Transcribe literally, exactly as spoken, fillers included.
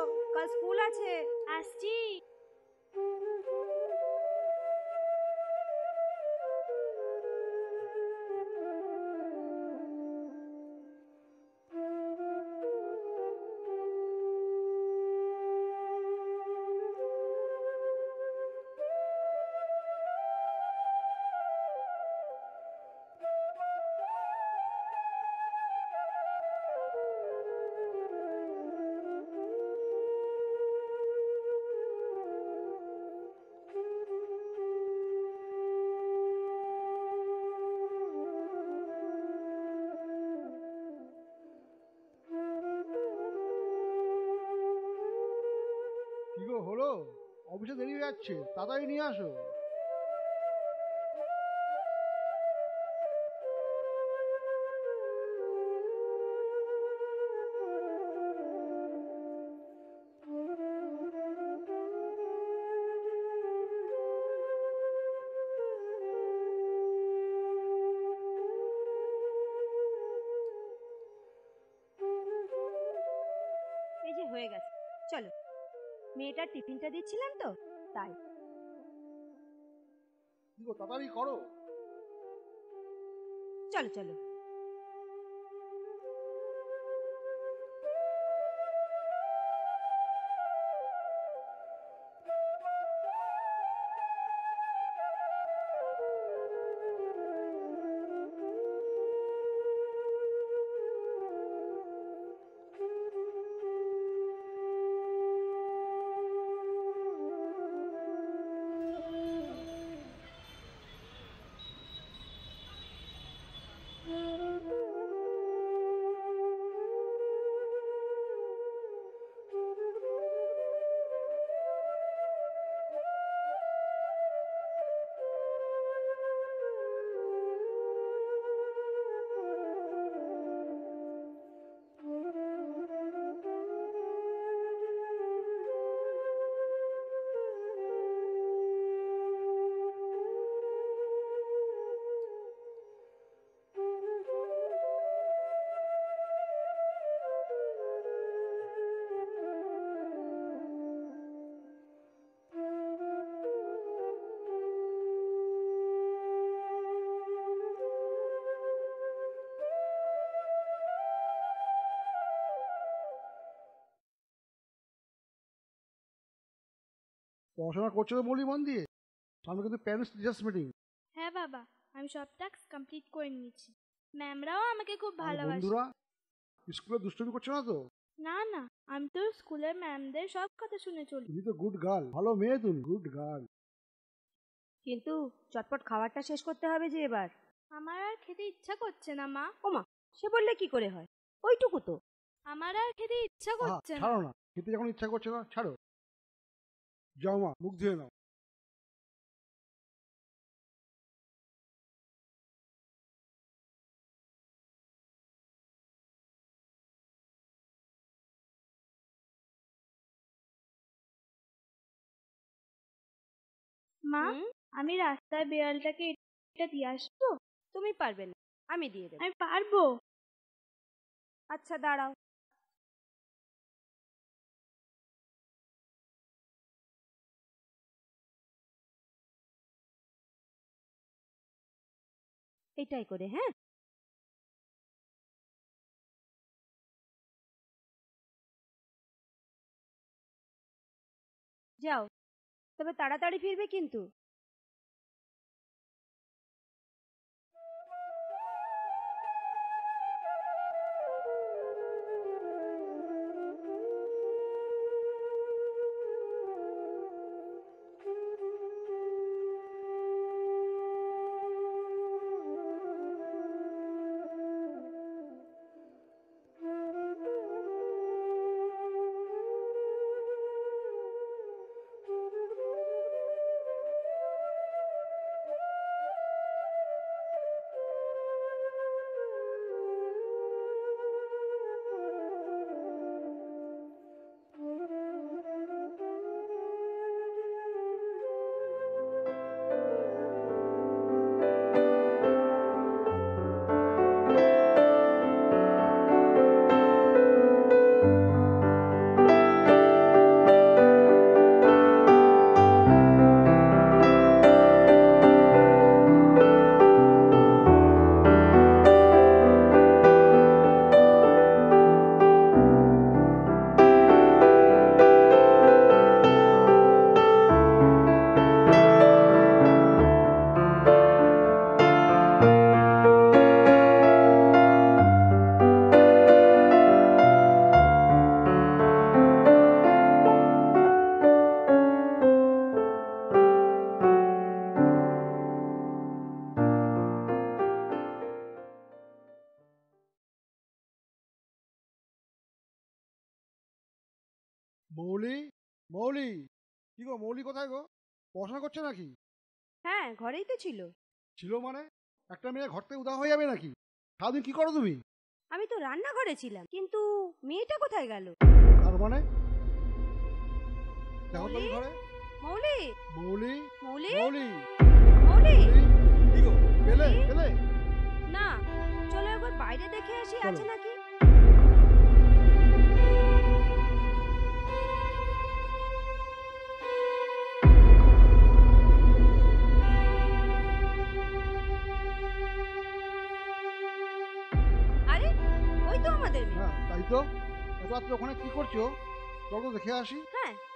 কাল স্কুল আছে। আসছি। কি গো হলো? অফিসে দেরি হয়ে যাচ্ছে, তাড়াতাড়ি নিয়ে আসো। এই যে হয়ে গেছে, চলো। মেয়েটার টিফিনটা দিচ্ছিলাম তো, তাই। কি গো তাড়াতাড়ি করো। চলো চলো। পড়াশোনা করছো তো বলি মন দিয়ে? সামনে কিন্তু প্যারেন্টস টিচার্স মিটিং। হ্যাঁ বাবা, আমি সব টাস্ক কমপ্লিট করে নিয়েছি। ম্যামরাও আমাকে খুব আর ভালোবাসে। বন্ধুরা স্কুলে দুষ্টুমি করছো না তো? না না, আমি তো স্কুলের ম্যামদের সব কথা শুনে চলি। তুমি তো গুড গার্ল, ভালো মেয়ে, তুমি গুড গার্ল। কিন্তু চটপট খাবারটা শেষ করতে হবে যে এবার। আমার আর খেতে ইচ্ছা করছে না মা। ওমা, সে বললে কি করে হয়? ওইটুকু তো। আমার আর খেতে ইচ্ছা আহা করছে না। ছাড়ো না, খেতে যখন ইচ্ছা করছে না ছাড়ো। যাও মা, মুখ ধুয়ে নাও। মা, হুম? আমি রাস্তায় বিড়ালটাকে এটা দিয়ে আসবো? তুমি পারবে না, আমি দিয়ে দেবো। আমি পারবো। আচ্ছা দাঁড়াও। এটাই করে, হ্যাঁ। যাও, তবে তাড়াতাড়ি ফিরবে কিন্তু। মৌলি, মৌলি, কি গো মৌলি কোথায় গো? পড়াশোনা করছে নাকি? হ্যাঁ, ঘরেই তো ছিল। ছিল মানে? একটা মেয়ে ঘর থেকে উদা হয়ে যাবে নাকি? সারাদিন কি করো তুমি? আমি তো রান্নাঘরে ছিলাম, কিন্তু মেয়েটা কোথায় গেল? তার মানে দেখো তো মৌলি? ঘরে। মৌলি, মৌলি, মৌলি, মৌলি, মৌলি। মৌলি, কি গো পেলে মৌলি? পেলে? না, চলো একবার বাইরে দেখে আসি চলো। আছে নাকি। আরে, ওই তো আমাদের মেয়ে। হ্যাঁ তাই তো। এত রাত্রে ওখানে কি করছো? চলো দেখে আসি। হ্যাঁ,